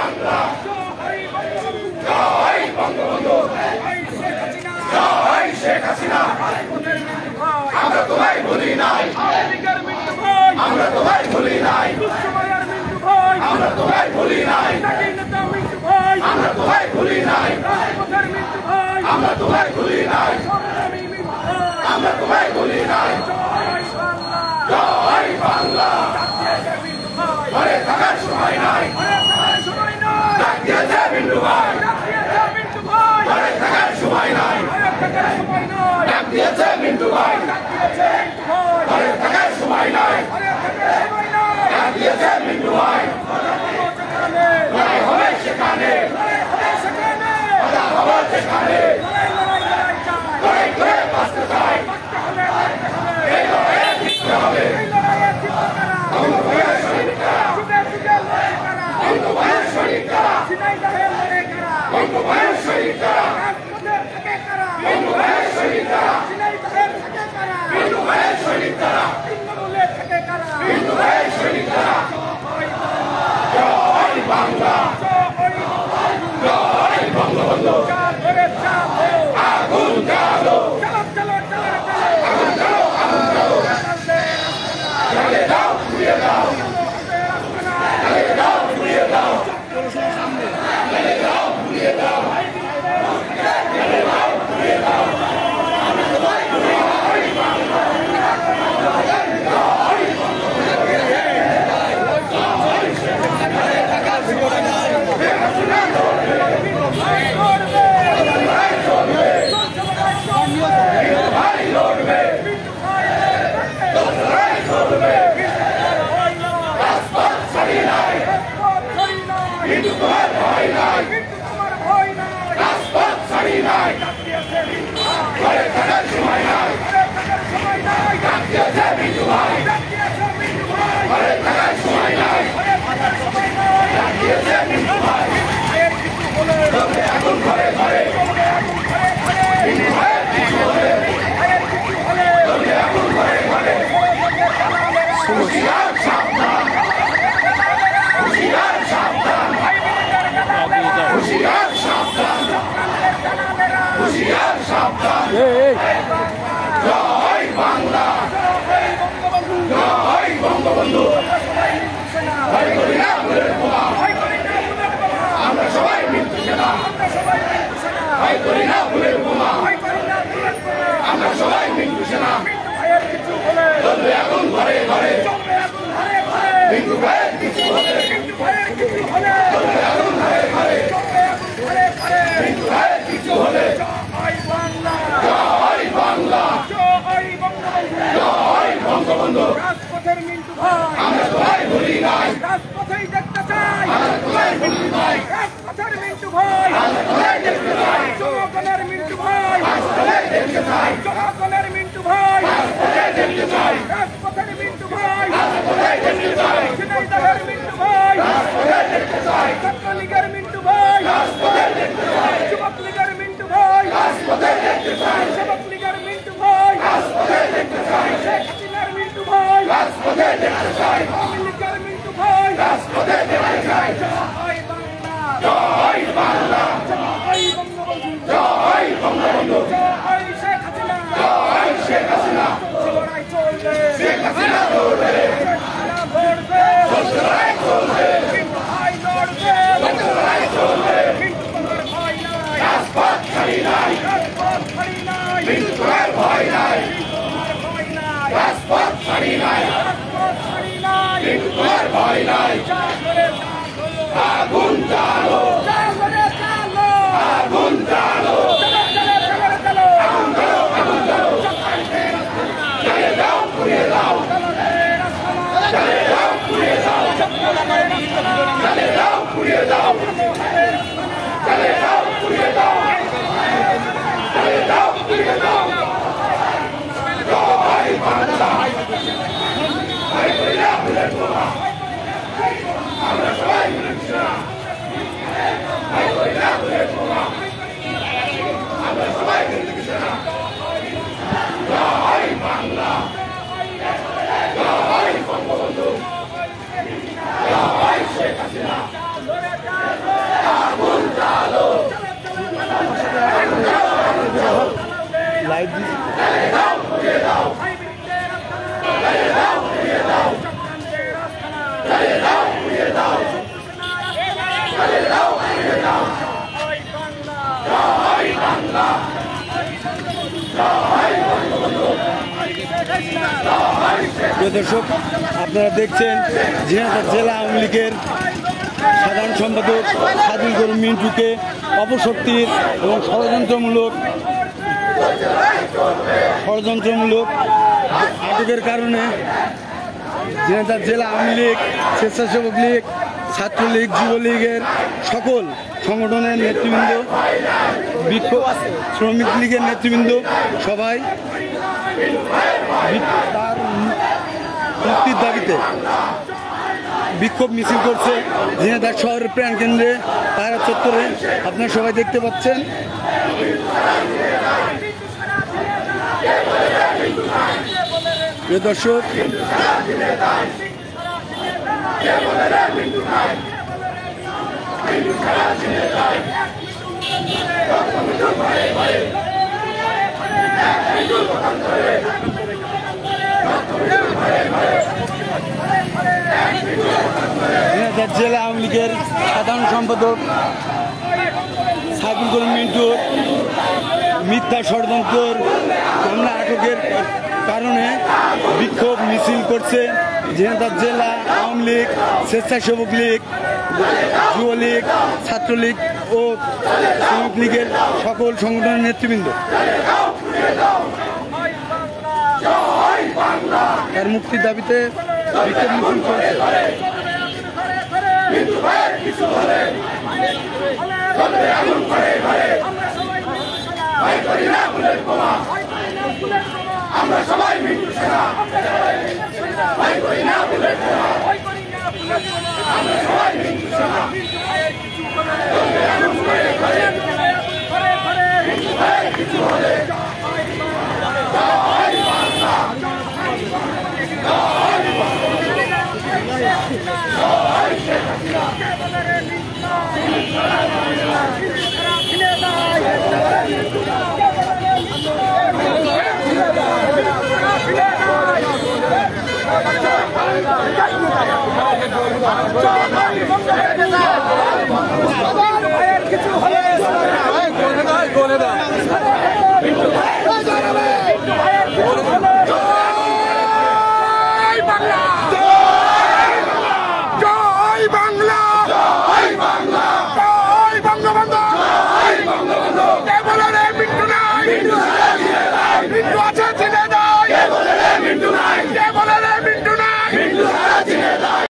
বাংলা, জয় বঙ্গবন্ধু, জয় শেখ হাসিনা। আমরা তোমায় ভুলি নাই, আমরা তোমায় ভুলি নাই, আমরা তোমায় ভুলি নাই, আমরা তোমায় ভুলি নাই, আমরা তোমায় ভুলি নাই, আমরা তোমায় ভুলি নাই। জয় বাংলা, ঘরে থাকার সময় নাই, ডাক দিয়েছে মিন্টু ভাই, ঘরে থাকার সময় নাই, ডাক দিয়েছে মিন্টু ভাই, ঘরে থাকার সময় নাই, ডাক দিয়েছে মিন্টু ভাই। লড়াই হবে সেখানে, কথা হবে সেখানে, লড়াই করে বাঁচতে চাই, এই লড়াইয়ে জিততে হবে। বঙ্গবন্ধুর সৈনিকরা, বঙ্গবন্ধুর সৈনিকরা, বঙ্গবন্ধুর সৈনিকরা, বঙ্গবন্ধুর সৈনিকরা, বঙ্গবন্ধুর সৈনিকরা, বঙ্গবন্ধুর সৈনিকরা। জয় বাংলা, জয় বঙ্গবন্ধু। আগুন জ্বালো, আগুন জ্বালো, আগুন জ্বালো, জ্বালিয়ে দাও, পুড়িয়ে দাও, জ্বালিয়ে দাও, পুড়িয়ে দাও, জ্বালিয়ে দাও, পুড়িয়ে দাও, জ্বালিয়ে দাও, পুড়িয়ে দাও। জয় বাংলা, জয় বঙ্গবন্ধু। ভয় করি না ভুলের বোমা, আমরা সবাই মৃত্যু সেনা। ভয় করি না ভুলের বোমা, আমরা সবাই মৃত্যু সেনা। জ্বলবে আগুন ঘরে ঘরে, মৃত্যু ভয়ের কিছু হলে, জ্বলবে আগুন ঘরে ঘরে, মৃত্যু ভয়ের কিছু হলে। জয় বাংলা, জয় বঙ্গবন্ধু। আমরা তোমায় ভুলি নাই, রাজপথেই দেখতে চাই, আমরা তোমায় ভুলি নাই, রাজপথের মিন্টু ভাই, আমরা তোমায় দেখতে চাই, জনগণের মিন্টু ভাই, রাজপথে দেখতে চাই, জনগণের মিন্টু ভাই, রাজপথে দেখতে চাই, রাজপথের মিন্টু ভাই, রাজপথে দেখতে চাই, ঝিনাইদহের মিন্টু ভাই, রাজপথে দেখতে চাই, ছাত্রলীগের মিন্টু ভাই, রাজপথে দেখতে চাই, যুবক লীগের মিন্টু ভাই, রাজপথে দেখতে চাই, যুবক লীগের মিন্টু ভাই, রাজপথে দেখতে চাই, শেখ হাসিনার মিন্টু ভাই, রাজপথে দেখতে চাই, আওয়ামী লীগের মিন্টু ভাই, রাজপথে দেখতে চাই। জয় বাংলা, জয় বাংলা, জয় বঙ্গবন্ধু, জয় বঙ্গবন্ধু, জয় শেখ হাসিনা, জয় শেখ হাসিনা। লড়াই চলবে, শেখ হাসিনা লড়বে, লড়বে, লড়াই চলবে, মিন্টু ভাই লড়বে, লড়াই চলবে। মিন্টু তোমার ভয় নাই, রাজপথ ছাড়ি নাই, রাজপথ ছাড়ি নাই, মৃত্যু তোমার ভয় নাই, তোমার ভয় নাই, রাজপথ ছাড়ি নাই, রাজপথ ছাড়ি নাই, মৃত্যু তোমার ভয় নাই। যা করে চালো, আগুন জ্বালো, যা করে চালো, আগুন জ্বালো, চলো চলো চলো চলো, আগুন জ্বালো, আগুন জ্বালো, জ্বালিয়ে দাও, পুড়িয়ে দাও, জ্বালিয়ে দাও, পুড়িয়ে দাও, জ্বালিয়ে দাও, পুড়িয়ে দাও, জ্বালিয়ে দাও, পুড়িয়ে দাও, জ্বালিয়ে দাও, পুড়িয়ে দাও। জয় বাংলা, ভয় করি না ভুলের বোমা, আমরা সবাই মৃত্যু সেনা। ভয় করি না ভুলের বোমা, আমরা সবাই মৃত্যু সেনা। জয় বাংলা, জয় বঙ্গবন্ধু, জয় শেখ হাসিনা। লাইভ দিচ্ছি। প্রিয় দর্শক, আপনারা দেখছেন ঝিনাইদহ জেলা আওয়ামী লীগের সাধারণ সম্পাদক সাদুল করিম মিন্টুকে অপশক্তির এবং ষড়যন্ত্রমূলক আটকের কারণে ঝিনাইদহ জেলা আওয়ামী লীগ, স্বেচ্ছাসেবক লীগ, ছাত্রলীগ, যুবলীগের সকল সংগঠনের নেতৃবৃন্দ, বিক্ষোভ শ্রমিক লীগের নেতৃবৃন্দ সবাই তার মুক্তির দাবিতে বিক্ষোভ মিছিল করছে ঝিনাইদহ শহরের প্রাণকেন্দ্রে পায়রা চত্বরে। আপনারা সবাই দেখতে পাচ্ছেন। প্রিয় দর্শক, ঝিনাইদহ জেলা আওয়ামী লীগের সাধারণ সম্পাদক সাদুল করিম মিন্টুর মিথ্যা ষড়যন্ত্র মামলা আটকের কারণে বিক্ষোভ মিছিল করছে ঝিনাইদহ জেলা আওয়ামী লীগ, স্বেচ্ছাসেবক লীগ, যুবলীগ, ছাত্রলীগ ও শ্রমিক লীগের সকল সংগঠনের নেতৃবৃন্দ তার মুক্তির দাবিতে বিক্ষোভ মিছিল করছে। আমরা সবাই মিন্টু সেনা, ভাই করি না বুলেট বোমা, আমরা সবাই মিন্টু সেনা, কিছু হলে Come on,